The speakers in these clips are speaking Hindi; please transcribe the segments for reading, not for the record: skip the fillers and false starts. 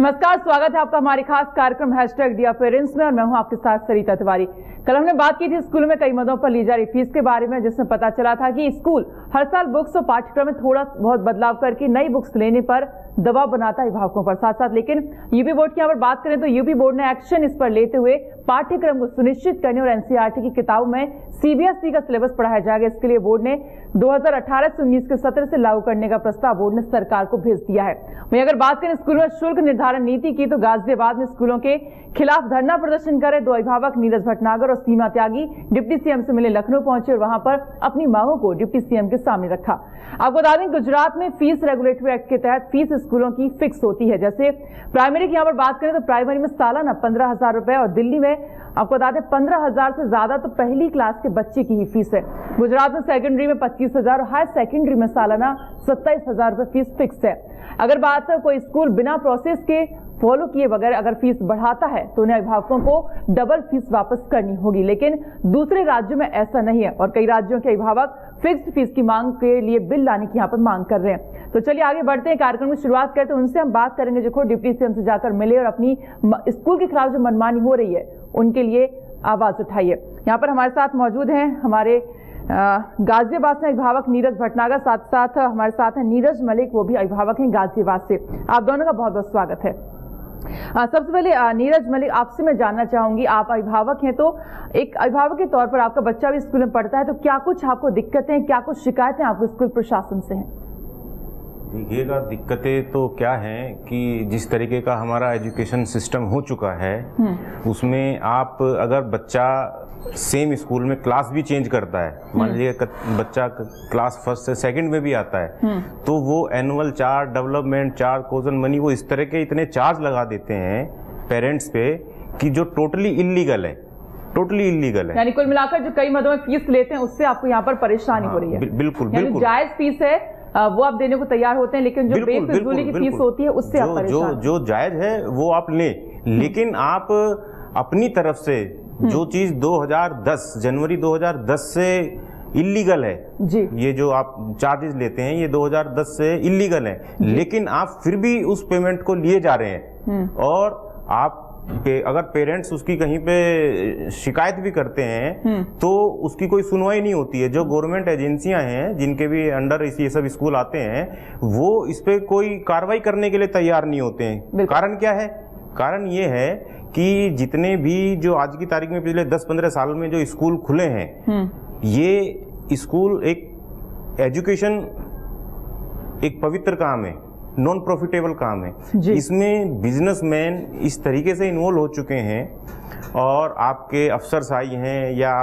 नमस्कार, स्वागत है आपका हमारे खास कार्यक्रम #डियर पेरेंट्स में और मैं हूं आपके साथ सरिता तिवारी। कल हमने बात की थी स्कूलों में कई मदों पर ली जा रही फीस के बारे में, जिसमें पता चला था कि स्कूल हर साल बुक्स और पाठ्यक्रम में थोड़ा बहुत बदलाव करके नई बुक्स लेने पर दबाव बनाता है अभिभावकों पर। साथ साथ लेकिन यूपी बोर्ड की यहाँ पर बात करें तो यूपी बोर्ड ने एक्शन इस पर लेते हुए पाठ्यक्रम को सुनिश्चित करने और एनसीईआरटी की किताबों में सीबीएसई का सिलेबस पढ़ाया जाएगा। इसके लिए बोर्ड ने 2018 से 19 के सत्र से लागू करने का प्रस्ताव बोर्ड ने सरकार को भेज दिया है। वहीं अगर बात करें स्कूलों में शुल्क निर्धारण नीति की, तो गाजियाबाद में स्कूलों के खिलाफ धरना प्रदर्शन करे दो अभिभावक नीरज भटनागर और सीमा त्यागी डिप्टी सीएम से मिले लखनऊ पहुंचे और वहां पर अपनी मांगों को डिप्टी सीएम के सामने रखा। आपको बता दें, गुजरात में फीस रेगुलेटरी एक्ट के तहत फीस स्कूलों की फिक्स होती है। जैसे प्राइमरी की यहाँ पर बात करें तो प्राइमरी में सालाना 15,000 रुपए और दिल्ली में आपको बता दें 15,000 से ज्यादा तो पहली क्लास के बच्चे की ही फीस है। गुजरात में सेकेंडरी में 25,000 और हायर सेकेंडरी में सालाना 27,000 रुपए फीस फिक्स है। अगर बात कोई स्कूल बिना प्रोसेस के फॉलो किए बगैर अगर फीस बढ़ाता है तो उन्हें अभिभावकों को डबल फीस वापस करनी होगी, लेकिन दूसरे राज्यों में ऐसा नहीं है और कई राज्यों के अभिभावक फिक्स्ड फीस की मांग के लिए बिल लाने की यहाँ पर मांग कर रहे हैं। तो चलिए आगे बढ़ते हैं, कार्यक्रम की शुरुआत करते हैं। उनसे हम बात करेंगे जो खुद डिप्टी सीएम से जाकर मिले और अपनी स्कूल के खिलाफ जो मनमानी हो रही है उनके लिए आवाज उठाइए। यहाँ पर हमारे साथ मौजूद हैं हमारे गाजियाबाद से अभिभावक नीरज भटनागर, साथ साथ हमारे साथ हैं नीरज मलिक, वो भी अभिभावक हैं गाजियाबाद से। आप दोनों का बहुत बहुत स्वागत है। सबसे पहले नीरज मलिक, आपसे मैं जानना चाहूंगी, आप अभिभावक हैं तो एक अभिभावक के तौर पर आपका बच्चा भी स्कूल में पढ़ता है, तो क्या कुछ आपको दिक्कतें, क्या कुछ शिकायतें आपको स्कूल प्रशासन से हैं? देखिएगा, दिक्कतें तो क्या हैं कि जिस तरीके का हमारा एजुकेशन सिस्टम हो चुका है उसमें आप अगर बच्चा सेम स्कूल में क्लास भी चेंज करता है, मान लीजिए बच्चा क्लास फर्स्ट से सेकंड में भी आता है, तो वो annual charge, development charge, caution money, वो इस तरह के इतने चार्ज लगा देते हैं पेरेंट्स पे कि जो टोटली इलीगल है, टोटली इलीगल है। यानी कुल मिलाकर जो कई मदों में फीस लेते हैं उससे आपको यहाँ पर परेशानी हो रही है। बिल्कुल बिल्कुल, जायज फीस है वो आप देने को तैयार होते हैं, लेकिन जो बेफिजूली की फीस होती है उससे आप परेशान। जो जायज है वो आप लें, लेकिन आप अपनी तरफ से जो चीज 2010 जनवरी 2010 से इलीगल है जी, ये जो आप चार्जेस लेते हैं ये 2010 से इलीगल है, लेकिन आप फिर भी उस पेमेंट को लिए जा रहे हैं। और आप अगर पेरेंट्स उसकी कहीं पे शिकायत भी करते हैं तो उसकी कोई सुनवाई नहीं होती है। जो गवर्नमेंट एजेंसियां हैं जिनके भी अंडर ये सब स्कूल आते हैं, वो इस पे कोई कार्रवाई करने के लिए तैयार नहीं होते हैं। कारण क्या है? कारण ये है कि जितने भी जो आज की तारीख में पिछले 10-15 साल में जो स्कूल खुले हैं, ये स्कूल एक एजुकेशन एक पवित्र काम है, नॉन प्रॉफिटेबल काम है। इसमें बिजनेसमैन इस तरीके से इन्वॉल्व हो चुके हैं और आपके अफसरशाही हैं या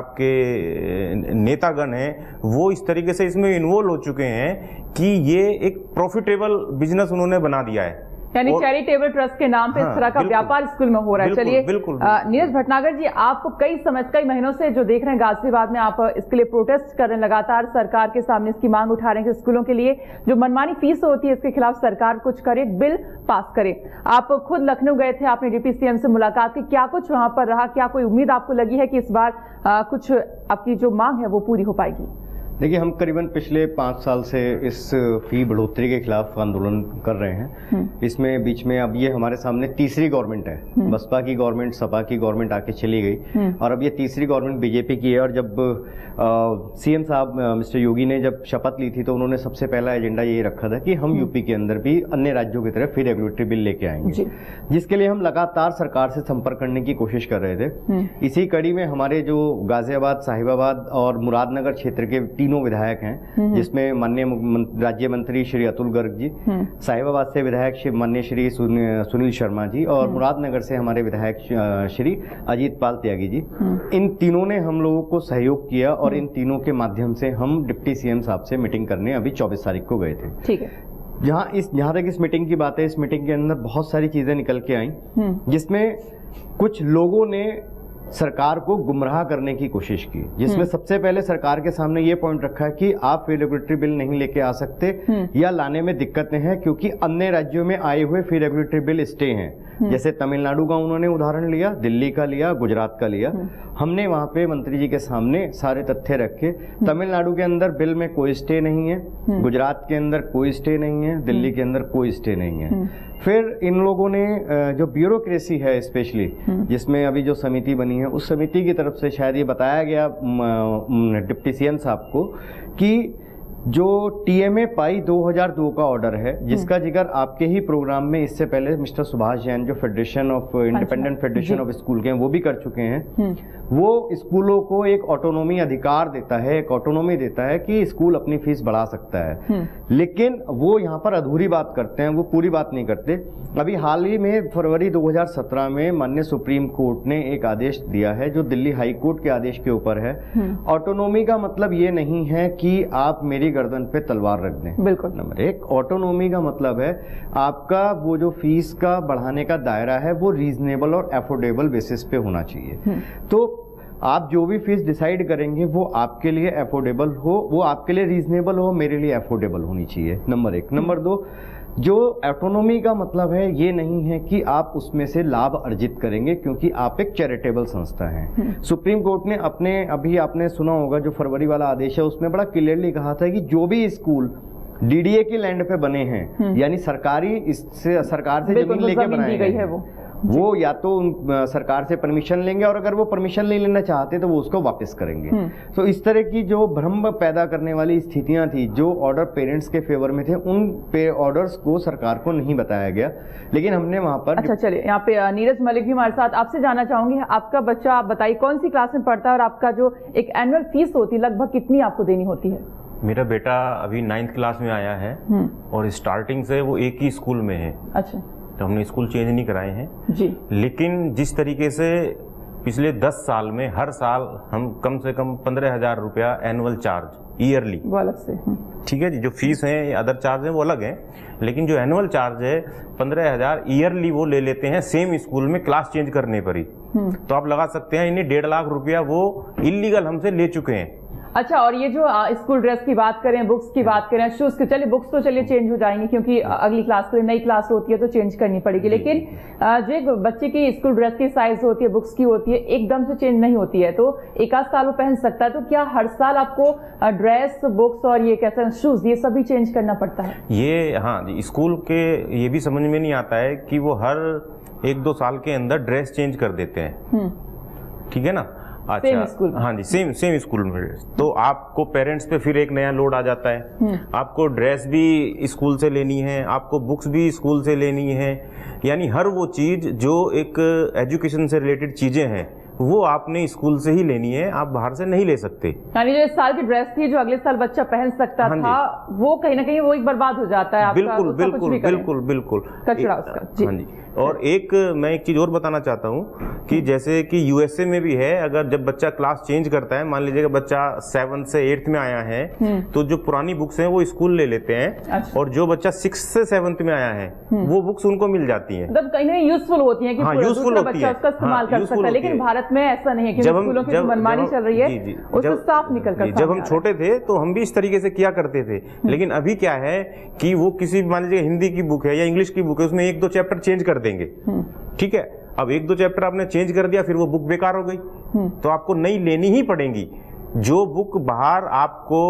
आपके नेतागण हैं, वो इस तरीके से इसमें इन्वॉल्व हो चुके हैं कि ये एक प्रॉफिटेबल बिजनेस उन्होंने बना दिया है। यानी चैरिटेबल ट्रस्ट के नाम पे इस तरह का व्यापार स्कूल में हो रहा है। चलिए नीरज भटनागर जी, आप कई महीनों से जो देख रहे हैं गाजियाबाद में, आप इसके लिए प्रोटेस्ट कर रहे हैं, लगातार सरकार के सामने इसकी मांग उठा रहे हैं कि स्कूलों के लिए जो मनमानी फीस होती है इसके खिलाफ सरकार कुछ करे, बिल पास करे। आप खुद लखनऊ गए थे, आपने डिप्टी सीएम से मुलाकात की, क्या कुछ वहां पर रहा? क्या कोई उम्मीद आपको लगी है कि इस बार कुछ आपकी जो मांग है वो पूरी हो पाएगी? देखिए, हम करीबन पिछले 5 साल से इस फी बढ़ोतरी के खिलाफ आंदोलन कर रहे हैं। इसमें बीच में अब ये हमारे सामने तीसरी गवर्नमेंट है, बसपा की गवर्नमेंट, सपा की गवर्नमेंट आके चली गई और अब ये तीसरी गवर्नमेंट बीजेपी की है। और जब सीएम साहब मिस्टर योगी ने जब शपथ ली थी तो उन्होंने सबसे पहला एजेंडा ये रखा था कि हम यूपी के अंदर भी अन्य राज्यों की तरह फी रेगुलेटरी बिल लेके आएंगे, जिसके लिए हम लगातार सरकार से संपर्क करने की कोशिश कर रहे थे। इसी कड़ी में हमारे जो गाजियाबाद, साहिबाबाद और मुरादनगर क्षेत्र के तीनों विधायक हैं, जिसमें माननीय राज्य मंत्री श्री अतुल गर्ग जी, साहिबाबाद से विधायक माननीय श्री सुनील शर्मा जी और मुरादनगर से हमारे विधायक श्री अजीत पाल त्यागी जी, इन तीनों ने हम लोगों को सहयोग किया और इन तीनों के माध्यम से हम डिप्टी सीएम साहब से मीटिंग करने अभी 24 तारीख को गए थे। ठीक है। जहां तक इस मीटिंग की बात है, इस मीटिंग के अंदर बहुत सारी चीजें निकल के आई, जिसमें कुछ लोगों ने सरकार को गुमराह करने की कोशिश की, जिसमें सबसे पहले सरकार के सामने ये पॉइंट रखा है कि आप फी रेगुलेटरी बिल नहीं लेके आ सकते या लाने में दिक्कतें हैं क्योंकि अन्य राज्यों में आए हुए फी रेगुलेटरी बिल स्टे हैं। जैसे तमिलनाडु का उन्होंने उदाहरण लिया, दिल्ली का लिया, गुजरात का लिया। हमने वहां पे मंत्री जी के सामने सारे तथ्य रखे। तमिलनाडु के अंदर बिल में कोई स्टे नहीं है, गुजरात के अंदर कोई स्टे नहीं है, दिल्ली के अंदर कोई स्टे नहीं है। फिर इन लोगों ने जो ब्यूरोक्रेसी है स्पेशली, जिसमें अभी जो समिति बनी है, उस समिति की तरफ से शायद ये बताया गया डिप्टी सीएम साहब को कि जो टीएमए पाई 2002 का ऑर्डर है, जिसका जिक्र आपके ही प्रोग्राम में इससे पहले मिस्टर सुभाष जैन जो federation of independent federation of school के हैं वो भी कर चुके हैं। वो स्कूलों को एक ऑटोनॉमी अधिकार देता है, एक ऑटोनॉमी देता है कि स्कूल अपनी फीस बढ़ा सकता है, लेकिन वो यहाँ पर अधूरी बात करते हैं, वो पूरी बात नहीं करते। अभी हाल ही में फरवरी 2017 में माननीय सुप्रीम कोर्ट ने एक आदेश दिया है जो दिल्ली हाई कोर्ट के आदेश के ऊपर है। ऑटोनॉमी का मतलब ये नहीं है कि आप मेरी गर्दन पे तलवार रख दें। बिल्कुल। नंबर एक, ऑटोनॉमी का मतलब है आपका वो जो फीस का बढ़ाने का दायरा है वो रीजनेबल और अफोर्डेबल बेसिस पे होना चाहिए। तो आप जो भी फीस डिसाइड करेंगे वो आपके लिए अफोर्डेबल हो, वो आपके लिए रीजनेबल हो, मेरे लिए अफोर्डेबल होनी चाहिए, नंबर एक। नंबर दो, जो ऑटोनॉमी का मतलब है ये नहीं है कि आप उसमें से लाभ अर्जित करेंगे, क्योंकि आप एक चैरिटेबल संस्था हैं। सुप्रीम कोर्ट ने अभी आपने सुना होगा जो फरवरी वाला आदेश है उसमें बड़ा क्लियरली कहा था कि जो भी स्कूल डीडीए की लैंड पे बने हैं, यानी सरकार से जमीन लेके बनाए गए हैं, वो या तो सरकार से परमिशन लेंगे और अगर वो परमिशन नहीं लेना चाहते तो वो उसको वापस करेंगे। तो इस तरह की जो भ्रम पैदा करने वाली स्थितियां थी, जो ऑर्डर पेरेंट्स के फेवर में थे, उन पे ऑर्डर्स को सरकार को नहीं बताया गया, लेकिन हमने वहां पर। अच्छा, चलिए, यहाँ पे नीरज मलिक भी हमारे साथ। आपसे जानना चाहूंगी, आपका बच्चा, आप बताइए कौन सी क्लास में पढ़ता है और आपका जो एक एनुअल फीस होती है लगभग कितनी आपको देनी होती है? मेरा बेटा अभी 9th क्लास में आया है और स्टार्टिंग से वो एक ही स्कूल में है। अच्छा। तो हमने स्कूल चेंज नहीं कराए हैं जी। लेकिन जिस तरीके से पिछले 10 साल में हर साल हम कम से कम 15,000 रुपया एनुअल चार्ज ईयरली, वो अलग से, ठीक है जी, जो फीस है अदर चार्ज है वो अलग है, लेकिन जो एनुअल चार्ज है 15,000 ईयरली वो ले लेते हैं सेम स्कूल में क्लास चेंज करने पर ही। तो आप लगा सकते हैं इन्हें 1.5 लाख रुपया वो इलीगल हमसे ले चुके हैं। अच्छा, और ये जो स्कूल ड्रेस की बात करें, बुक्स की बात करें, शूज की, चलिए बुक्स तो चलिए चेंज हो जाएंगी क्योंकि अगली क्लास के लिए नई क्लास होती है तो चेंज करनी पड़ेगी, लेकिन जो एक बच्चे की स्कूल ड्रेस की साइज होती है, बुक्स की होती है, एकदम से चेंज नहीं होती है, तो एक आध साल वो पहन सकता है। तो क्या हर साल आपको ड्रेस, बुक्स और ये कहते हैं शूज, ये सभी चेंज करना पड़ता है? ये हाँ, स्कूल के ये भी समझ में नहीं आता है कि वो हर 1-2 साल के अंदर ड्रेस चेंज कर देते हैं, ठीक है ना। अच्छा, स्कूल, हाँ जी, सेम स्कूल में। तो आपको पेरेंट्स पे फिर एक नया लोड आ जाता है। आपको ड्रेस भी स्कूल से लेनी है, आपको बुक्स भी स्कूल से लेनी है, यानी हर वो चीज जो एक एजुकेशन से रिलेटेड चीजें हैं वो आपने स्कूल से ही लेनी है, आप बाहर से नहीं ले सकते। यानी जो इस साल की ड्रेस थी जो अगले साल बच्चा पहन सकता था, वो कहीं ना कहीं वो एक बर्बाद हो जाता है। बिल्कुल बिल्कुल बिल्कुल बिल्कुल, कचरा उसका। हाँ जी। और मैं एक चीज और बताना चाहता हूँ कि जैसे कि यूएसए में भी है, अगर जब बच्चा क्लास चेंज करता है, मान लीजिए बच्चा 7th से 8th में आया है, तो जो पुरानी बुक्स हैं वो स्कूल ले लेते हैं। अच्छा। और जो बच्चा 6th से 7th में आया है वो बुक्स उनको मिल जाती है, मतलब कहीं ना यूजफुल होती है कि यूजफुल होती है, उसका इस्तेमाल कर सकता है। लेकिन भारत में ऐसा नहीं है कि स्कूलों की मनमानी चल रही है, उससे साफ निकल कर। जब हम छोटे थे तो हम भी इस तरीके से किया करते थे, लेकिन अभी क्या है कि वो किसी मान लीजिए हिंदी की बुक है या इंग्लिश की बुक है, उसमें 1-2 चैप्टर चेंज कर देंगे, ठीक है। अब 1-2 चैप्टर आपने चेंज कर दिया, फिर वो बुक बेकार हो गई, तो आपको नई लेनी ही पड़ेगी। जो बुक बाहर आपको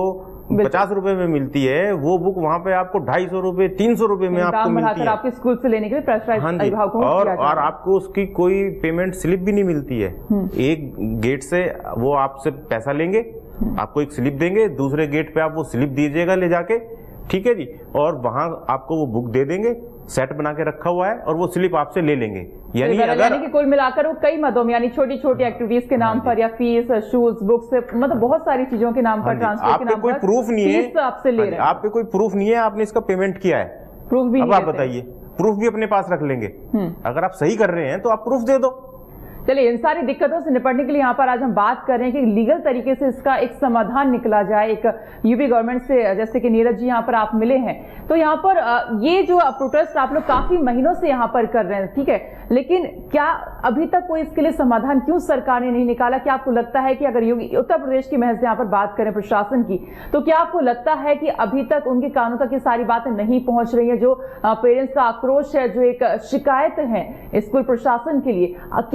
50 रुपए में मिलती है, वो बुक वहां पे आपको 250 रुपए 300 रुपए में आपको मिलती है। आपके स्कूल से लेने के लिए प्रेशराइज अभिभावकों को और आपको उसकी कोई पेमेंट स्लिप भी नहीं मिलती है। एक गेट से वो आपसे पैसा लेंगे, आपको एक स्लिप देंगे, दूसरे गेट पे आप वो स्लिप दीजिएगा ले जाके, ठीक है जी, और वहां आपको वो बुक दे देंगे, सेट बना के रखा हुआ है, और वो स्लिप आपसे ले लेंगे। यानी कि कुल मिलाकर वो कई मदों में, यानी छोटी छोटी एक्टिविटीज के नाम पर या फीस, शूज, बुक्स, मतलब बहुत सारी चीजों के नाम पर, ट्रांसपोर्ट के नाम पर कोई प्रूफ नहीं है, आपसे ले रहे हैं। आप पे कोई प्रूफ नहीं है, आपने इसका पेमेंट किया है, प्रूफ भी। अब आप बताइए, प्रूफ भी अपने पास रख लेंगे। अगर आप सही कर रहे हैं तो आप प्रूफ दे दो। चलिए, इन सारी दिक्कतों से निपटने के लिए यहाँ पर आज हम बात कर रहे हैं कि लीगल तरीके से इसका एक समाधान निकला जाए। एक यूपी गवर्नमेंट से, जैसे कि नीरज जी यहाँ पर आप मिले हैं, तो यहाँ पर ये जो प्रोटेस्ट आप लोग काफी महीनों से यहाँ पर कर रहे हैं, ठीक है, लेकिन क्या अभी तक कोई इसके लिए समाधान क्यों सरकार ने नहीं निकाला? क्या आपको लगता है कि अगर योगी उत्तर प्रदेश की महज यहाँ पर बात करें प्रशासन की, तो क्या आपको लगता है कि अभी तक उनके कानों तक ये सारी बातें नहीं पहुंच रही है? जो पेरेंट्स का आक्रोश है, जो एक शिकायत है स्कूल प्रशासन के लिए, क्या उनको अंधेरे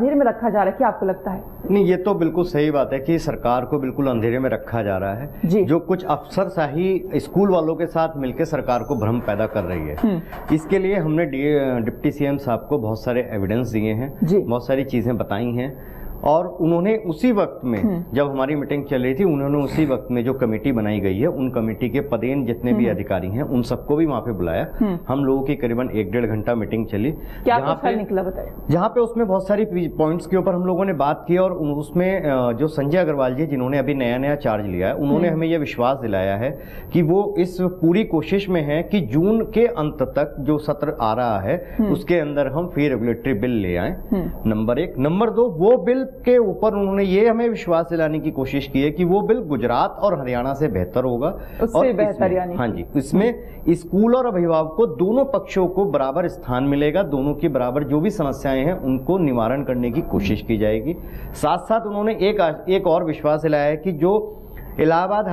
अंधेरे में रखा जा रहा है, क्या आपको लगता है? नहीं, ये तो बिल्कुल सही बात है कि सरकार को बिल्कुल अंधेरे में रखा जा रहा है। जो कुछ अफसरशाही स्कूल वालों के साथ मिलकर सरकार को भ्रम पैदा कर रही है। इसके लिए हमने डिप्टी सीएम साहब को बहुत सारे एविडेंस दिए हैं, बहुत सारी चीजें बताई हैं, और उन्होंने उसी वक्त में जब हमारी मीटिंग चल रही थी, उन्होंने उसी वक्त में जो कमेटी बनाई गई है, उन कमेटी के पदेन जितने भी अधिकारी हैं उन सबको भी वहां पे बुलाया। हम लोगों की करीबन 1-1.5 घंटा मीटिंग चली। क्या कुछ हल निकला बताइए? जहाँ पे उसमें बहुत सारी पॉइंट्स के ऊपर हम लोगों ने बात की, और उसमें जो संजय अग्रवाल जी जिन्होंने अभी नया चार्ज लिया है, उन्होंने हमें यह विश्वास दिलाया है कि वो इस पूरी कोशिश में है कि जून के अंत तक जो सत्र आ रहा है उसके अंदर हम फी रेगुलेटरी बिल ले आए, नंबर 1। नंबर 2, वो बिल के ऊपर उन्होंने ये हमें विश्वास दिलाने की कोशिश की है कि वो बिल गुजरात और हरियाणा से बेहतर होगा, उससे बेहतर यानी। हाँ जी, इसमें स्कूल और अभिभावक को दोनों पक्षों को बराबर स्थान मिलेगा, दोनों की बराबर जो भी समस्याएं हैं उनको निवारण करने की कोशिश की जाएगी। साथ साथ उन्होंने एक और विश्वास दिलाया है कि जो इलाहाबाद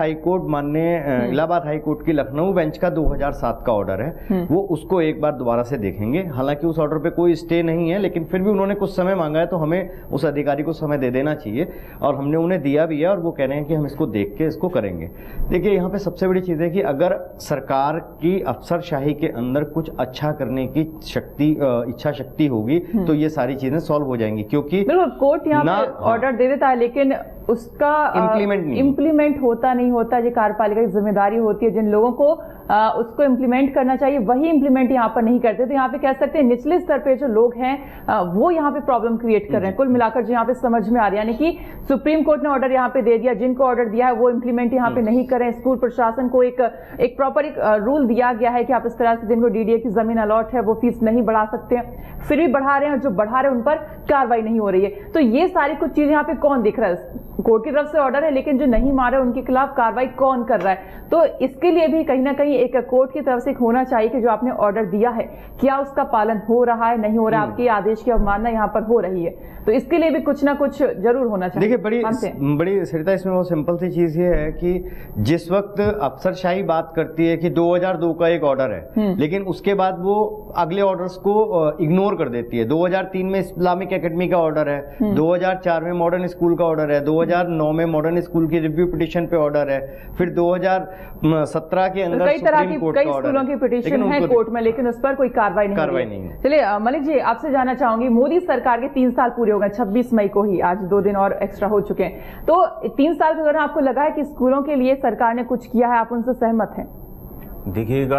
हाई कोर्ट की लखनऊ बेंच का 2007 का ऑर्डर है, वो उसको एक बार दोबारा से देखेंगे। हालांकि उस ऑर्डर पे कोई स्टे नहीं है, लेकिन फिर भी उन्होंने कुछ समय मांगा है, तो हमें उस अधिकारी को समय दे देना चाहिए, और हमने उन्हें दिया भी है, और वो कह रहे हैं कि हम इसको देख के इसको करेंगे। देखिए, यहाँ पे सबसे बड़ी चीज़ है कि अगर सरकार की अफसरशाही के अंदर कुछ अच्छा करने की इच्छा शक्ति होगी तो ये सारी चीजें सॉल्व हो जाएंगी, क्योंकि कोर्ट यहाँ ऑर्डर दे देता है, लेकिन उसका इम्प्लीमेंट होता नहीं होता। ये कार्यपालिका की जिम्मेदारी होती है, जिन लोगों को उसको इम्प्लीमेंट करना चाहिए वही इम्प्लीमेंट यहाँ पर नहीं करते। तो यहाँ पे कह सकते हैं निचले स्तर पे जो लोग हैं वो यहाँ पे प्रॉब्लम क्रिएट कर रहे हैं। कुल मिलाकर जो यहाँ पे समझ में आ रहा है, यानी कि सुप्रीम कोर्ट ने ऑर्डर यहाँ पे दे दिया, जिनको ऑर्डर दिया है वो इम्प्लीमेंट यहाँ पे नहीं कर रहे हैं। स्कूल प्रशासन को एक प्रॉपर रूल दिया गया है कि आप इस तरह से जिनको डीडीए की जमीन अलॉट है वो फीस नहीं बढ़ा सकते हैं, फिर भी बढ़ा रहे हैं, जो बढ़ा रहे हैं उन पर कार्रवाई नहीं हो रही है। तो ये सारी कुछ चीजें यहाँ पे कौन देख रहा है? कोर्ट की तरफ से ऑर्डर है, लेकिन जो नहीं मारे उनके खिलाफ कार्रवाई कौन कर रहा है? तो इसके लिए भी कहीं ना कहीं एक कोर्ट की तरफ से होना चाहिए कि जो आपने ऑर्डर दिया है क्या उसका पालन हो रहा है, नहीं हो रहा है, आपके आदेश की अवमानना यहाँ पर हो रही है। तो इसके लिए भी कुछ ना कुछ जरूर होना चाहिए। देखिए, बड़ी सरिता इसमें वो सिंपल सी चीज ये है कि जिस वक्त अफसरशाही बात करती है कि 2002 का एक ऑर्डर है, लेकिन उसके बाद वो अगले ऑर्डर्स को इग्नोर कर देती है। 2003 में इस्लामिक एकेडमी का ऑर्डर है, 2004 में मॉडर्न स्कूल का ऑर्डर है, 2009 में मॉडर्न स्कूल की रिव्यू पिटीशन पे ऑर्डर है, फिर 2017 के अंदर कई तरह की कई स्कूलों की पिटीशन है कोर्ट में, लेकिन उस पर कोई कार्रवाई नहीं है। चलिए मलिक जी, आपसे जानना चाहूंगी, मोदी सरकार के 3 साल पूरे हो गए, 26 मई को ही, आज 2 दिन और एक्स्ट्रा हो चुके हैं। तो 3 साल के दौरान आपको लगा है कि स्कूलों के लिए सरकार ने कुछ किया है, आप उनसे सहमत हैं? देखिएगा,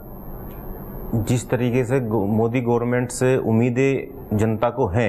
जिस तरीके से मोदी गवर्नमेंट से उम्मीदें जनता को हैं,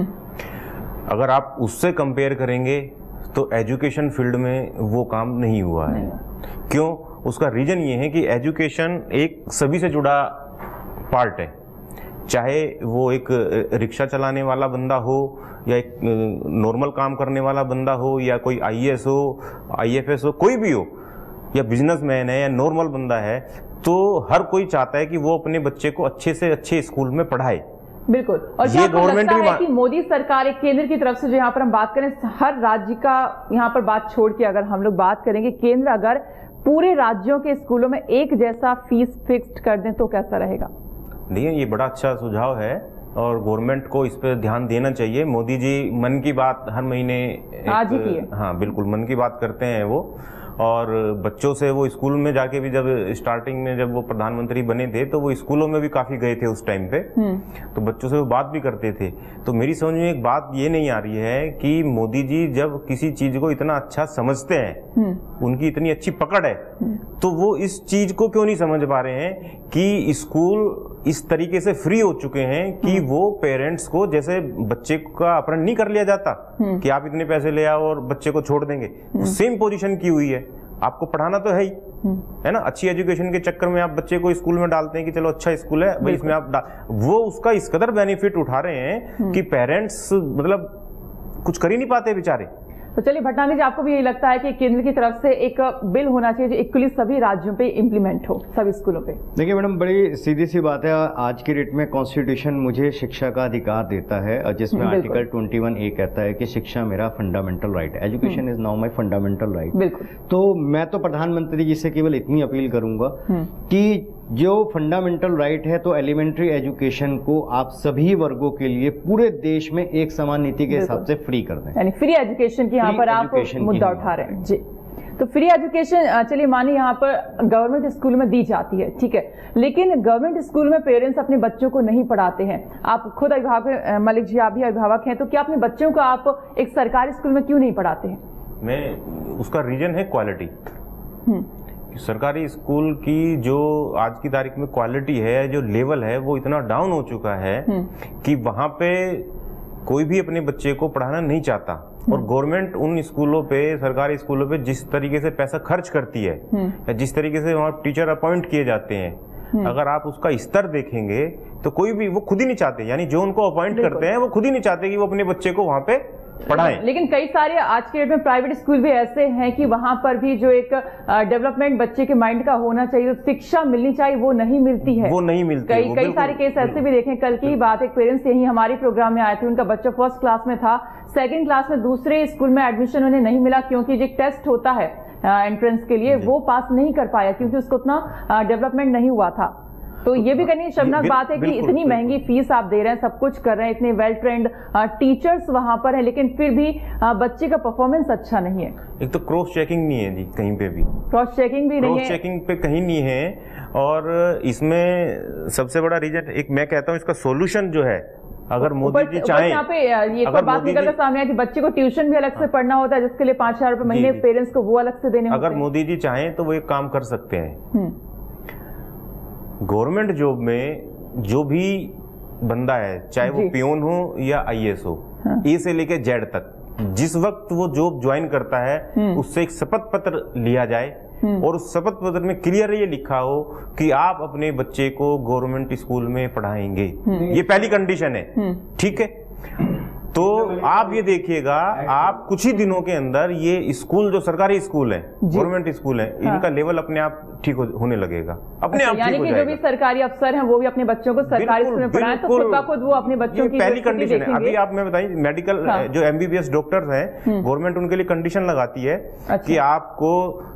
अगर आप उससे कंपेयर करेंगे तो एजुकेशन फील्ड में वो काम नहीं हुआ है। क्यों? उसका रीजन ये है कि एजुकेशन एक सभी से जुड़ा पार्ट है, चाहे वो एक रिक्शा चलाने वाला बंदा हो, या एक नॉर्मल काम करने वाला बंदा हो, या कोई आईएएस हो, आईएफएस हो, कोई भी हो, या बिजनेसमैन है या नॉर्मल बंदा है, तो हर कोई चाहता है कि वो अपने बच्चे को अच्छे से अच्छे स्कूल में पढ़ाए। बिल्कुल। और क्या आपको लगता है कि मोदी सरकार एक केंद्र की तरफ से, जो यहाँ पर हम बात करें हर राज्य का, यहाँ पर बात छोड़ के अगर हम लोग बात करेंगे, केंद्र अगर पूरे राज्यों के स्कूलों में एक जैसा फीस फिक्स्ड कर दें तो कैसा रहेगा? देखिए, ये बड़ा अच्छा सुझाव है और गवर्नमेंट को इस पर ध्यान देना चाहिए। मोदी जी मन की बात हर महीने आज ही की है। हाँ बिल्कुल, मन की बात करते हैं वो, और बच्चों से वो स्कूल में जाके भी, जब स्टार्टिंग में जब वो प्रधानमंत्री बने थे तो वो स्कूलों में भी काफी गए थे उस टाइम पे, तो बच्चों से वो बात भी करते थे। तो मेरी समझ में एक बात ये नहीं आ रही है कि मोदी जी जब किसी चीज को इतना अच्छा समझते हैं, उनकी इतनी अच्छी पकड़ है, तो वो इस चीज को क्यों नहीं समझ पा रहे हैं कि स्कूल इस तरीके से फ्री हो चुके हैं कि वो पेरेंट्स को, जैसे बच्चे का अपहरण नहीं कर लिया जाता कि आप इतने पैसे ले आओ और बच्चे को छोड़ देंगे, सेम पोजीशन की हुई है। आपको पढ़ाना तो है ही, है ना, अच्छी एजुकेशन के चक्कर में आप बच्चे को स्कूल में डालते हैं कि चलो अच्छा स्कूल है भाई, इसमें आप वो उसका इस कदर बेनिफिट उठा रहे हैं कि पेरेंट्स मतलब कुछ कर ही नहीं पाते बेचारे। तो चलिए भटनानी जी, आपको भी यही लगता है कि केंद्र की तरफ से एक बिल होना चाहिए जो इक्वली सभी राज्यों पे इम्प्लीमेंट हो, सभी स्कूलों पे? देखिए मैडम, बड़ी सीधी सी बात है, आज की डेट में कॉन्स्टिट्यूशन मुझे शिक्षा का अधिकार देता है, जिसमें आर्टिकल 21A कहता है कि शिक्षा मेरा फंडामेंटल राइट है, education is now my fundamental right. बिल्कुल। तो मैं तो प्रधानमंत्री जी से केवल इतनी अपील करूंगा कि जो फंडामेंटल राइट है, तो एलिमेंट्री एजुकेशन को आप सभी वर्गों के लिए पूरे देश में एक समान नीति के हिसाब से फ्री कर दें, यानी फ्री एजुकेशन की यहाँ पर आप मुद्दा उठा रहे हैं जी। तो फ्री एजुकेशन चलिए मानिए यहाँ पर गवर्नमेंट स्कूल में दी जाती है, ठीक है, लेकिन गवर्नमेंट स्कूल में पेरेंट्स अपने बच्चों को नहीं पढ़ाते हैं। आप खुद अभिभावक, मलिक जी आप भी अभिभावक हैं, तो क्या अपने बच्चों को आप एक सरकारी स्कूल में क्यों नहीं पढ़ाते हैं? उसका रीजन है क्वालिटी। सरकारी स्कूल की जो आज की तारीख में क्वालिटी है, जो लेवल है, वो इतना डाउन हो चुका है कि वहां पे कोई भी अपने बच्चे को पढ़ाना नहीं चाहता। और गवर्नमेंट उन स्कूलों पे, सरकारी स्कूलों पे जिस तरीके से पैसा खर्च करती है या जिस तरीके से वहाँ टीचर अपॉइंट किए जाते हैं, अगर आप उसका स्तर देखेंगे तो कोई भी, वो खुद ही नहीं चाहते, यानी जो उनको अपॉइंट करते हैं वो खुद ही नहीं चाहते कि वो अपने बच्चे को वहाँ पे पढ़ाएं। लेकिन कई सारे आज के डेट में प्राइवेट स्कूल भी ऐसे हैं कि वहां पर भी जो एक डेवलपमेंट बच्चे के माइंड का होना चाहिए, तो शिक्षा मिलनी चाहिए, वो नहीं मिलती है, वो नहीं मिलती। कई सारे केस ऐसे भी देखें। कल की ही बात, एक पेरेंट्स यही हमारे प्रोग्राम में आए थे, उनका बच्चा फर्स्ट क्लास में था, सेकंड क्लास में दूसरे स्कूल में एडमिशन उन्हें नहीं मिला क्योंकि जो टेस्ट होता है एंट्रेंस के लिए, वो पास नहीं कर पाया क्योंकि उसको उतना डेवलपमेंट नहीं हुआ था। तो ये भी करनी शर्मनाक बात है कि इतनी महंगी फीस आप दे रहे हैं, सब कुछ कर रहे हैं, इतने वेल ट्रेंड टीचर्स वहां पर हैं, लेकिन फिर भी बच्चे का परफॉर्मेंस अच्छा नहीं है। एक तो क्रॉस चेकिंग नहीं है जी, कहीं पे भी क्रॉस चेकिंग भी नहीं है, क्रॉस चेकिंग पे कहीं नहीं है। और इसमें सबसे बड़ा रीजन, एक मैं कहता हूँ इसका सोल्यूशन जो है, अगर मोदी जी चाहें, यहाँ पे ये तो बात निकल कर सामने आई थी, बच्चे को ट्यूशन भी अलग से पढ़ना होता है जिसके लिए 5,000 रुपए महीने पेरेंट्स को वो अलग से देने होते हैं। अगर मोदी जी चाहें तो वो एक काम कर सकते हैं, गवर्नमेंट जॉब में जो भी बंदा है, चाहे वो पियोन हो या आईएएस हो, ए से लेके जेड तक, जिस वक्त वो जॉब ज्वाइन करता है उससे एक शपथ पत्र लिया जाए और उस शपथ पत्र में क्लियर ये लिखा हो कि आप अपने बच्चे को गवर्नमेंट स्कूल में पढ़ाएंगे। ये पहली कंडीशन है, ठीक है। तो आप ये देखिएगा, आप कुछ ही दिनों के अंदर ये स्कूल, जो सरकारी स्कूल है, गवर्नमेंट स्कूल है, इनका लेवल अपने आप ठीक होने लगेगा, अपने आप ठीक हो जाएगा। यानी कि जो भी सरकारी अफसर हैं वो भी अपने बच्चों को सरकारी स्कूल में पढ़ाएं, तो खुद ब खुद वो अपने बच्चों की पहली कंडीशन है। अभी आप मैं बताइए, मेडिकल जो एमबीबीएस डॉक्टर्स हैं, गवर्नमेंट उनके लिए कंडीशन लगाती है कि आपको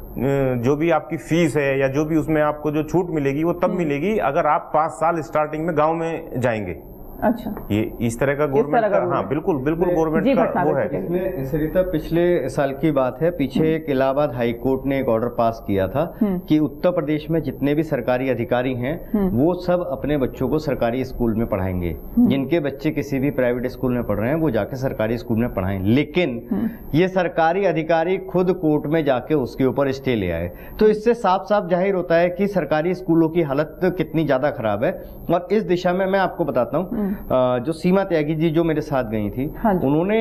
जो भी आपकी फीस है या जो भी उसमें आपको जो छूट मिलेगी वो तब मिलेगी अगर आप 5 साल स्टार्टिंग में गाँव में जाएंगे। अच्छा, ये इस तरह का गवर्नमेंट का, हाँ बिल्कुल गवर्नमेंट का वो है। इसमें सरिता पिछले साल की बात है, पीछे एक इलाहाबाद हाई कोर्ट ने एक ऑर्डर पास किया था कि उत्तर प्रदेश में जितने भी सरकारी अधिकारी हैं वो सब अपने बच्चों को सरकारी स्कूल में पढ़ाएंगे। जिनके बच्चे किसी भी प्राइवेट स्कूल में पढ़ रहे हैं वो जाके सरकारी स्कूल में पढ़ाएं। लेकिन ये सरकारी अधिकारी खुद कोर्ट में जाके उसके ऊपर स्टे ले आए। तो इससे साफ साफ जाहिर होता है कि सरकारी स्कूलों की हालत कितनी ज्यादा खराब है। और इस दिशा में मैं आपको बताता हूँ, जो सीमा त्यागी जी जो मेरे साथ गई थी, उन्होंने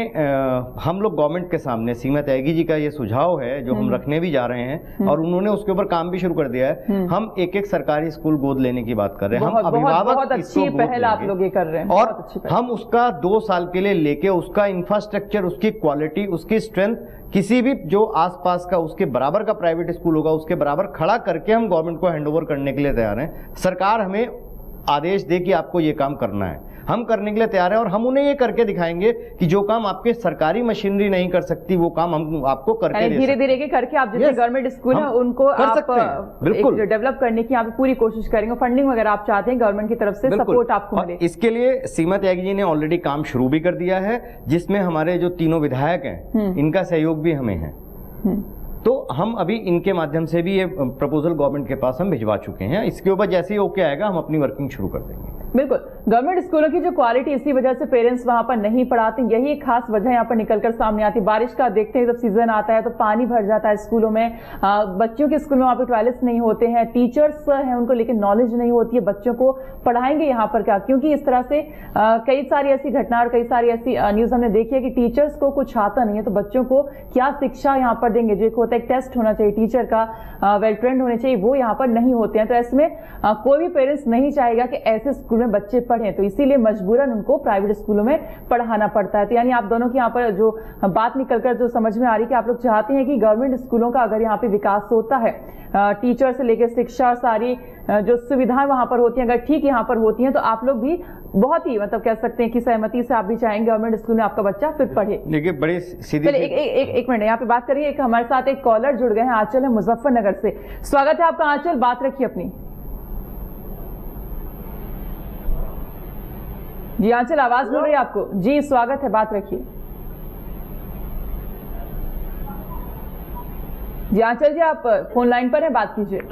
हम लोग गवर्नमेंट के सामने, सीमा त्यागी जी का ये सुझाव है जो हम रखने भी जा रहे हैं और उन्होंने उसके ऊपर काम भी शुरू कर दिया है। हम एक सरकारी स्कूल गोद लेने की बात कर रहे हैं, हम अभिभावक इसको पहल आप लोग ये कर रहे हैं और हम उसका 2 साल के लिए लेके उसका इंफ्रास्ट्रक्चर, उसकी क्वालिटी, उसकी स्ट्रेंथ किसी भी जो आसपास का उसके बराबर का प्राइवेट स्कूल होगा उसके बराबर खड़ा करके हम गवर्नमेंट को हैंडओवर करने के लिए तैयार हैं। सरकार हमें आदेश दे कि आपको ये काम करना है, हम करने के लिए तैयार हैं और हम उन्हें ये करके दिखाएंगे कि जो काम आपके सरकारी मशीनरी नहीं कर सकती वो काम हम आपको करके धीरे धीरे करके आप जितने गवर्नमेंट स्कूल है उनको आप बिल्कुल डेवलप करने की यहाँ पे पूरी कोशिश करेंगे। फंडिंग वगैरह आप चाहते हैं गवर्नमेंट की तरफ से सपोर्ट आपको मिले, इसके लिए सीमा त्यागी जी ने ऑलरेडी काम शुरू भी कर दिया है, जिसमें हमारे जो तीनों विधायक हैं इनका सहयोग भी हमें है। तो हम अभी इनके माध्यम से भी ये प्रपोजल गवर्नमेंट के पास हम भिजवा चुके हैं। इसके ऊपर जैसे ही ओके आएगा हम अपनी वर्किंग शुरू कर देंगे। बिल्कुल, गवर्नमेंट स्कूलों की जो क्वालिटी, इसी वजह से पेरेंट्स वहां पर नहीं पढ़ाते, यही एक खास वजह यहाँ पर निकलकर सामने आती है। बारिश का देखते हैं, जब सीजन आता है तो पानी भर जाता है स्कूलों में, बच्चों के स्कूल में वहां पर टॉयलेट्स नहीं होते हैं, टीचर्स हैं उनको लेकिन नॉलेज नहीं होती है, बच्चों को पढ़ाएंगे यहाँ पर क्या, क्योंकि इस तरह से कई सारी ऐसी घटना और कई सारी ऐसी न्यूज हमने देखी है कि टीचर्स को कुछ आता नहीं है, तो बच्चों को क्या शिक्षा यहाँ पर देंगे। जो एक होता है टेस्ट होना चाहिए टीचर का, वेल ट्रेंड होने चाहिए, वो यहाँ पर नहीं होते हैं। तो ऐसे में कोई भी पेरेंट्स नहीं चाहेगा कि ऐसे स्कूल में बच्चे पढ़ें, तो इसीलिए मजबूरन उनको प्राइवेट स्कूलों में पढ़ाना पड़ता है। तो यानी आप दोनों की यहाँ पर जो बात निकलकर जो समझ में आ रही है कि आप लोग चाहते हैं कि गवर्नमेंट स्कूलों का अगर यहाँ पे विकास होता है, टीचर से लेकर शिक्षा, सारी जो सुविधाएं वहां पर होती हैं अगर ठीक यहाँ पर होती हैं, तो आप लोग भी बहुत ही मतलब कह सकते हैं कि सहमति से आप भी चाहेंगे गवर्नमेंट स्कूल में आपका बच्चा फिर पढ़े। देखिए बड़े सीधी एक मिनट यहाँ पे बात करिए। एक हमारे साथ एक कॉलर जुड़ गए हैं, आंचल है मुजफ्फरनगर से। स्वागत है आपका आंचल, बात रखिए अपनी। जी आंचल, आवाज मिल रही है आपको? जी स्वागत है, बात रखिए। जी आंचल जी, आप फोन लाइन पर हैं, बात कीजिए।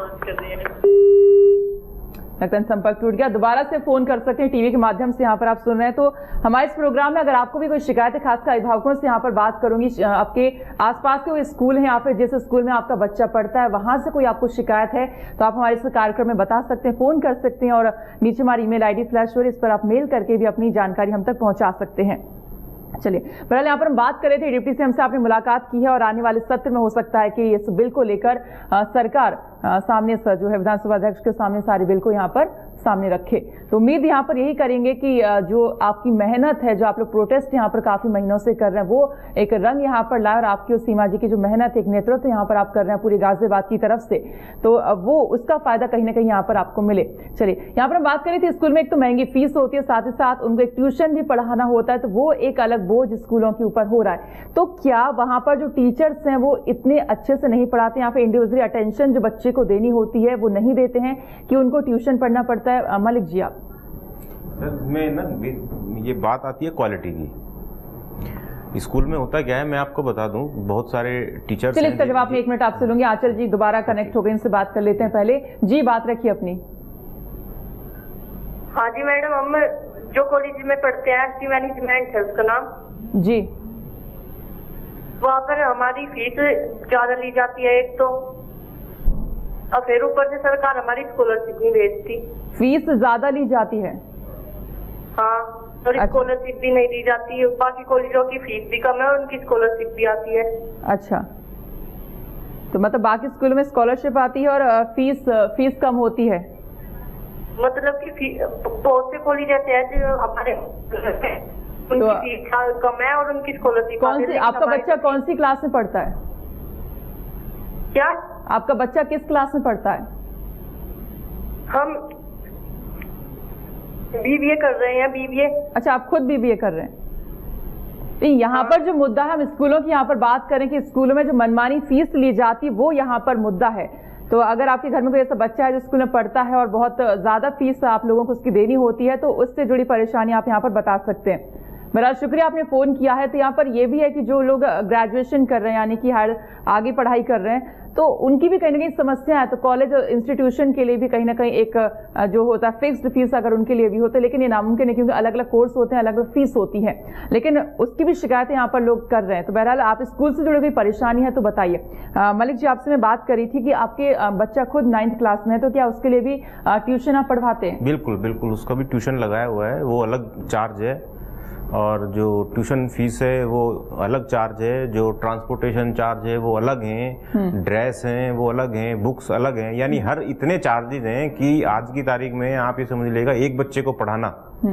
लगता है संपर्क टूट गया। दोबारा से फोन कर सकते हैं, टीवी के माध्यम से यहाँ पर आप सुन रहे हैं। तो हमारे इस प्रोग्राम में अगर आपको भी कोई शिकायत है, खासकर अभिभावकों से यहाँ पर बात करूंगी, आपके आसपास के कोई स्कूल है या फिर जिस स्कूल में आपका बच्चा पढ़ता है वहां से कोई आपको शिकायत है तो आप हमारे इस कार्यक्रम में बता सकते हैं, फोन कर सकते हैं और नीचे हमारी ईमेल आईडी फ्लैश हो रही है, इस पर आप मेल करके भी अपनी जानकारी हम तक पहुंचा सकते हैं। चलिए, बहरहाल यहाँ पर हम बात कर रहे थे, डिप्टी सीएम से आपने मुलाकात की है और आने वाले सत्र में हो सकता है कि इस बिल को लेकर सरकार सामने जो है विधानसभा अध्यक्ष के सामने सारे बिल को यहाँ पर सामने रखे। तो उम्मीद यहाँ पर यही करेंगे कि जो आपकी मेहनत है, जो आप लोग प्रोटेस्ट यहाँ पर काफी महीनों से कर रहे हैं, वो एक रंग यहाँ पर लाए और आपकी और सीमा जी की जो मेहनत, एक नेतृत्व यहाँ पर आप कर रहे हैं पूरी गाजियाबाद की तरफ से, तो वो उसका फायदा कहीं ना कहीं यहाँ पर आपको मिले। चलिए, यहाँ पर हम बात करी थी, स्कूल में एक तो महंगी फीस होती है, साथ ही साथ उनको एक ट्यूशन भी पढ़ाना होता है, तो वो एक अलग बोझ स्कूलों के ऊपर हो रहा है। तो क्या वहां पर जो टीचर्स हैं वो इतने अच्छे से नहीं पढ़ाते, यहाँ पे इंडिविजुअली अटेंशन जो बच्चे को देनी होती है वो नहीं देते हैं कि उनको ट्यूशन पढ़ना पड़ता है? मलिक जी आप। में ना ये बात आती है क्वालिटी की। स्कूल में होता क्या है, मैं आपको बता दूं, बहुत सारे टीचर्स। चलिए, इसका जवाब मैं 1 मिनट आपसे लूंगी। आंचल जी दोबारा कनेक्ट हो गए, इनसे बात कर लेते हैं पहले। जी बात रखिए अपनी। हाँ जी मैडम, हम जो कॉलेज में पढ़ते हैं एसटी मैनेजमेंट है उसका नाम जी, वहाँ पर हमारी फीस ज्यादा ली जाती है एक तो, और फिर ऊपर से सरकार हमारी स्कॉलरशिप नहीं भेजती। फीस ज्यादा ली जाती है? हाँ, और स्कॉलरशिप भी नहीं दी जाती है। बाकी कॉलेजों की फीस भी कम है और उनकी स्कॉलरशिप भी आती है। अच्छा, तो मतलब बाकी स्कूलों में स्कॉलरशिप आती है और फीस कम होती है? मतलब कि बहुत से कॉलेज ऐसे हैं जो हमारे उनकी फीस कम है और उनकी स्कॉलरशिप। कौन सी, आपका बच्चा कौन सी क्लास में पढ़ता है? क्या आपका बच्चा किस क्लास में पढ़ता है? हम बीबीए कर रहे हैं, बीबीए। अच्छा, आप खुद बीबीए कर रहे हैं। तो यहाँ पर जो मुद्दा है, हम स्कूलों की यहाँ पर बात करें कि स्कूलों में जो मनमानी फीस ली जाती है वो यहाँ पर मुद्दा है। तो अगर आपके घर में कोई ऐसा बच्चा है जो स्कूल में पढ़ता है और बहुत ज्यादा फीस आप लोगों को उसकी देनी होती है, तो उससे जुड़ी परेशानी आप यहाँ पर बता सकते हैं। मेरा शुक्रिया आपने फोन किया है। तो यहाँ पर यह भी है कि जो लोग ग्रेजुएशन कर रहे हैं यानी कि आगे पढ़ाई कर रहे हैं, तो उनकी भी कहीं ना कहीं समस्या है। तो कॉलेज इंस्टीट्यूशन के लिए भी कहीं ना कहीं एक जो होता है फिक्स्ड फीस अगर उनके लिए भी होता है, लेकिन ये नामुमकिन है क्योंकि अलग अलग कोर्स होते हैं, अलग अलग फीस होती है, लेकिन उसकी भी शिकायतें यहाँ पर लोग कर रहे हैं। तो बहरहाल आप स्कूल से जुड़ी कोई परेशानी है तो बताइए। मलिक जी, आपसे मैं बात करी थी कि आपके बच्चा खुद 9th क्लास में है, तो क्या उसके लिए भी ट्यूशन आप पढ़वाते हैं? बिल्कुल बिल्कुल, उसका भी ट्यूशन लगाया हुआ है, वो अलग चार्ज है, और जो ट्यूशन फीस है वो अलग चार्ज है, जो ट्रांसपोर्टेशन चार्ज है वो अलग हैं, ड्रेस हैं वो अलग हैं, बुक्स अलग हैं, यानी हर इतने चार्जेज हैं कि आज की तारीख में आप ये समझ लीजिएगा एक बच्चे को पढ़ाना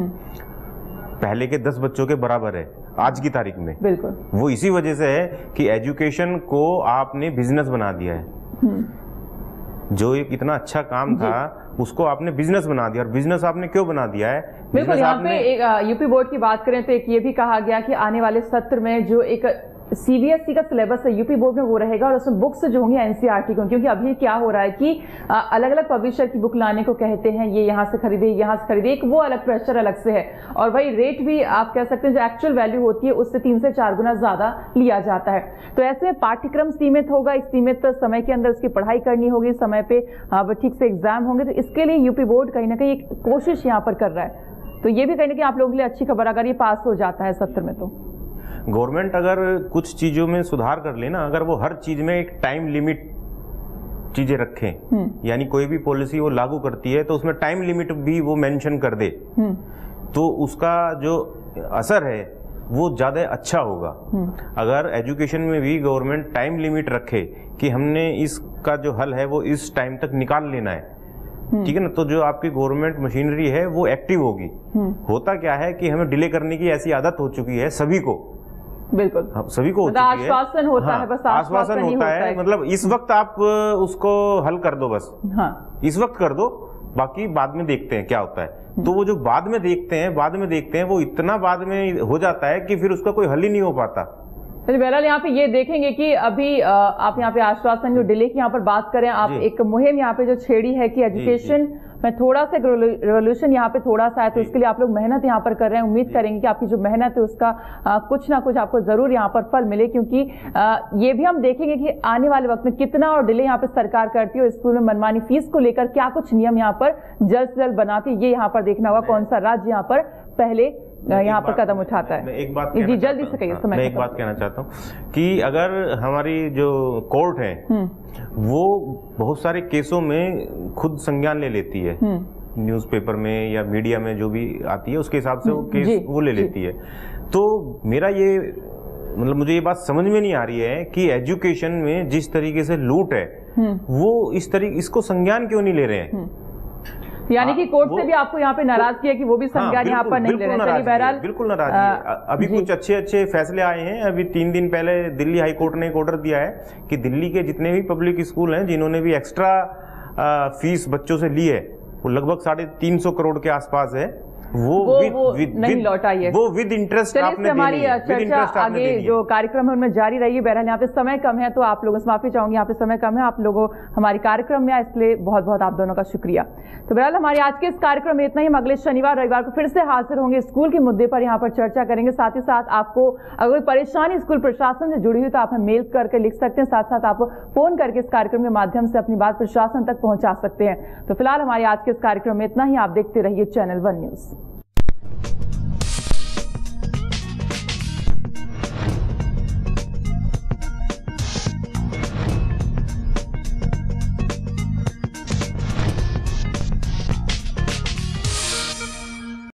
पहले के 10 बच्चों के बराबर है आज की तारीख में। बिल्कुल, वो इसी वजह से है कि एजुकेशन को आपने बिजनेस बना दिया है। जो एक इतना अच्छा काम था उसको आपने बिजनेस बना दिया, और बिजनेस आपने क्यों बना दिया है? बिल्कुल, यहाँ पे एक यूपी बोर्ड की बात करें तो एक ये भी कहा गया कि आने वाले सत्र में जो एक सीबीएसई का सिलेबस है यूपी बोर्ड में वो रहेगा और उसमें बुक्स जो होंगी एनसीईआरटी को, क्योंकि अभी क्या हो रहा है कि अलग अलग पब्लिशर की बुक लाने को कहते हैं, ये यहाँ से खरीदे यहाँ से खरीदे, एक वो अलग प्रेशर अलग से है, और वही रेट भी आप कह सकते हैं जो एक्चुअल वैल्यू होती है उससे 3 से 4 गुना ज्यादा लिया जाता है। तो ऐसे में पाठ्यक्रम सीमित होगा, एक सीमित समय के अंदर उसकी पढ़ाई करनी होगी, समय पे ठीक से एग्जाम होंगे, तो इसके लिए यूपी बोर्ड कहीं ना कहीं एक कोशिश यहाँ पर कर रहा है। तो ये भी कहीं ना कहीं आप लोगों के लिए अच्छी खबर अगर ये पास हो जाता है सत्र में। तो गवर्नमेंट अगर कुछ चीजों में सुधार कर लेना, अगर वो हर चीज में एक टाइम लिमिट चीजें रखें, यानी कोई भी पॉलिसी वो लागू करती है तो उसमें टाइम लिमिट भी वो मेंशन कर दे, तो उसका जो असर है वो ज्यादा अच्छा होगा। अगर एजुकेशन में भी गवर्नमेंट टाइम लिमिट रखे कि हमने इसका जो हल है वो इस टाइम तक निकाल लेना है, ठीक है ना, तो जो आपकी गवर्नमेंट मशीनरी है वो एक्टिव होगी। होता क्या है कि हमें डिले करने की ऐसी आदत हो चुकी है सभी को, बिल्कुल सभी को मतलब आश्वासन होता है, बस आश्वासन होता है, मतलब इस वक्त आप उसको हल कर दो, बस इस वक्त कर दो, बाकी बाद में देखते हैं क्या होता है। तो वो जो बाद में देखते हैं वो इतना बाद में हो जाता है कि फिर उसका कोई हल ही नहीं हो पाता। बहरहाल यहाँ पे ये देखेंगे कि अभी आप यहाँ पे आश्वासन जो डिले की यहाँ पर बात करें, आप एक मुहिम यहाँ पे जो छेड़ी है कि एजुकेशन मैं थोड़ा सा रेवोल्यूशन यहाँ पे थोड़ा सा है, तो इसके लिए आप लोग मेहनत यहाँ पर कर रहे हैं। उम्मीद करेंगे कि आपकी जो मेहनत है उसका कुछ ना कुछ आपको जरूर यहाँ पर फल मिले, क्योंकि ये भी हम देखेंगे कि आने वाले वक्त में कितना और डिले यहाँ पे सरकार करती है स्कूल में मनमानी फीस को लेकर, क्या कुछ नियम यहाँ पर जल्द से जल्द बनाती है, ये यहाँ पर देखना होगा कौन सा राज्य यहाँ पर पहले यहाँ पर कदम उठाता है। एक बात जी जल्दी से कहिए। मैं एक बात कहना चाहता हूँ कि अगर हमारी जो कोर्ट है वो बहुत सारे केसों में खुद संज्ञान ले लेती है, न्यूज़पेपर में या मीडिया में जो भी आती है उसके हिसाब से वो केस वो ले लेती है, तो मेरा ये मतलब मुझे ये बात समझ में नहीं आ रही है कि एजुकेशन में जिस तरीके से लूट है वो इसको संज्ञान क्यों नहीं ले रहे हैं। यानी कि कोर्ट से भी आपको यहाँ पे नाराज किया कि वो भी संज्ञान यहाँ पर नहीं ले रहे हैं। बहरहाल बिल्कुल नाराज है। अभी कुछ अच्छे फैसले आए हैं। अभी 3 दिन पहले दिल्ली हाई कोर्ट ने एक ऑर्डर दिया है कि दिल्ली के जितने भी पब्लिक स्कूल हैं जिन्होंने भी एक्स्ट्रा फीस बच्चों से ली है, वो लगभग 350 करोड़ के आसपास है, वो नहीं लौटाई है, वो विद इंटरेस्ट आपने हमारी चर्चा आगे जो कार्यक्रम है उनमें जारी रही है। बहरहाल यहाँ पे समय कम है, तो आप लोगों से माफी चाहूंगी, यहाँ पे समय कम है, आप लोगों हमारी कार्यक्रम में आए इसलिए बहुत बहुत आप दोनों का शुक्रिया। तो बहरहाल हमारे आज के इस कार्यक्रम में इतना ही। हम अगले शनिवार रविवार को फिर से हाजिर होंगे, स्कूल के मुद्दे पर यहाँ पर चर्चा करेंगे। साथ ही साथ आपको अगर कोई परेशानी स्कूल प्रशासन से जुड़ी हुई तो आप हमें मेल करके लिख सकते हैं, साथ साथ आप फोन करके इस कार्यक्रम के माध्यम से अपनी बात प्रशासन तक पहुंचा सकते हैं। तो फिलहाल हमारे आज के इस कार्यक्रम में इतना ही। आप देखते रहिए चैनल 1 न्यूज।